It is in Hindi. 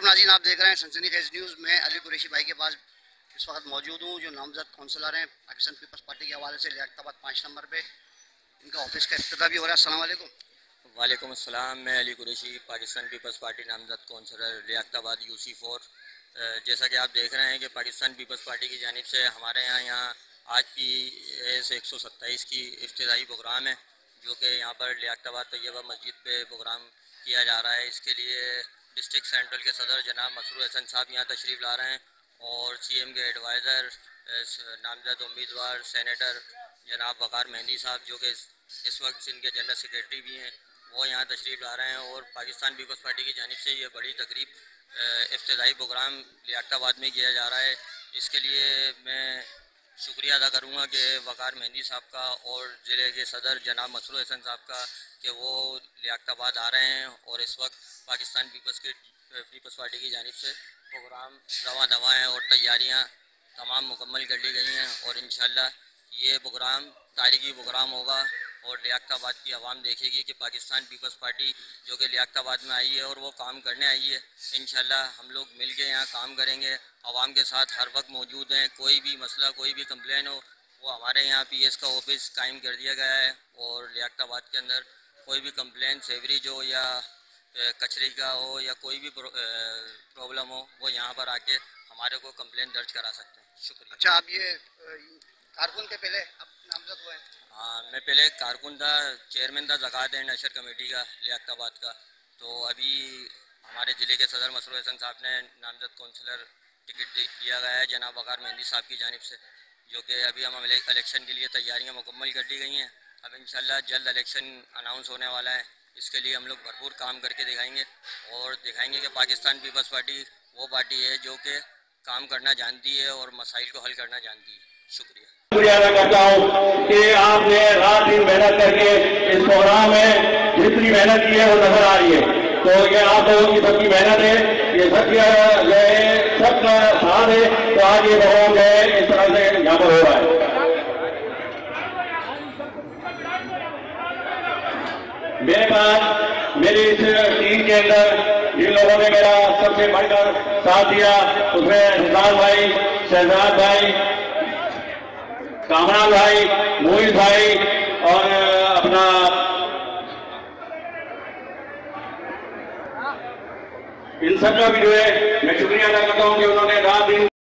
नाज़रीन, आप देख रहे हैं सनसनीखेज न्यूज़। मैं अली कुरैशी भाई के पास इस वक्त मौजूद हूँ, जो नामजद कौंसलर हैं पाकिस्तान पीपल्स पार्टी के हवाले से लियाकताबाद 5 नंबर पे इनका ऑफिस का इफ्तिताह भी हो रहा है। अस्सलाम वालेकुम। वालेकुम अस्सलाम। मैं अली कुरैशी, पाकिस्तान पीपल्स पार्टी नामजद कौंसलर लियाकताबाद UC4। जैसा कि आप देख रहे हैं कि पाकिस्तान पीपल्स पार्टी की जानिब से हमारे यहाँ आज PAS 127 की इफ्तिताई प्रोग्राम है, जो कि यहाँ पर लियाकताबाद तैयबा मस्जिद पे प्रोग्राम किया जा रहा है। इसके लिए डिस्ट्रिक्ट सेंट्रल के सदर जनाब मसरूर हसन साहब यहाँ तशरीफ़ ला रहे हैं और CM के एडवाइज़र नामजद उम्मीदवार सेनेटर जनाब वक़ार मेहंदी साहब, जो कि इस वक्त सिंध के जनरल सेक्रेटरी भी हैं, वो यहाँ तशरीफ़ ला रहे हैं। और पाकिस्तान पीपल्स पार्टी की जानिब से ये बड़ी तकरीब इफ्तिताई प्रोग्राम लियाकताबाद में किया जा रहा है। इसके लिए मैं शुक्रिया अदा करूँगा कि वक़ार मेहंदी साहब का और ज़िले के सदर जनाब मसरूर हसन साहब का कि वो लियाकताबाद आ रहे हैं और इस वक्त पाकिस्तान पीपल्स पार्टी की जानिब से प्रोग्राम रवां दवा हैं और तैयारियाँ तमाम मुकम्मल कर ली गई हैं। और इंशाअल्लाह ये प्रोग्राम तारीखी प्रोग्राम होगा और लियाकताबाद की आवाम देखेगी कि पाकिस्तान पीपल्स पार्टी जो कि लियाकताबाद में आई है और वो काम करने आई है। इंशाअल्लाह हम लोग मिल के यहाँ काम करेंगे, आवाम के साथ हर वक्त मौजूद हैं। कोई भी मसला, कोई भी कंप्लेन हो, वो हमारे यहाँ PS का ऑफिस कायम कर दिया गया है और लियाकताबाद के अंदर कोई भी कंप्लेन सेवरेज हो या कचरे का हो या कोई भी प्रॉब्लम हो, वो यहाँ पर आके हमारे को कंप्लेन दर्ज करा सकते हैं। शुक्रिया। अच्छा, आप ये कारकुन थे पहले, अब नामजद हुए हैं? हाँ, मैं पहले कारकुन था, चेयरमैन था ज़कात एंड अशर कमेटी का लियाकताबाद का। तो अभी हमारे ज़िले के सदर मसरूर हसन साहब ने नामजद कौंसलर टिकट दिया गया है जनाब वक़ार मेहंदी साहब की जानिब से, जो कि अभी हम इलेक्शन के लिए तैयारियां मुकम्मल कर ली गई हैं। अब इंशाल्लाह जल्द इलेक्शन अनाउंस होने वाला है। इसके लिए हम लोग भरपूर काम करके दिखाएंगे और दिखाएंगे कि पाकिस्तान पीपल्स पार्टी वो पार्टी है जो कि काम करना जानती है और मसाइल को हल करना जानती है। शुक्रिया अदा करता हूँ कि आपने रात दिन मेहनत करके इस प्रोग्राम में जितनी मेहनत की है वो नजर आ रही है। तो ये आप लोगों की सबकी मेहनत है, ये सबका साथ है, तो आज ये प्रोग्राम जो है इस तरह से यहाँ पर हो रहा है। मेरे पास मेरी इस टीम के अंदर जिन लोगों ने मेरा सबसे बढ़कर साथ दिया, उसमें हिसार भाई, शहजाद भाई, कामरान भाई, मोहित भाई और अपना इन सब का भी जो है मैं शुक्रिया अदा करता हूं कि उन्होंने रात दिन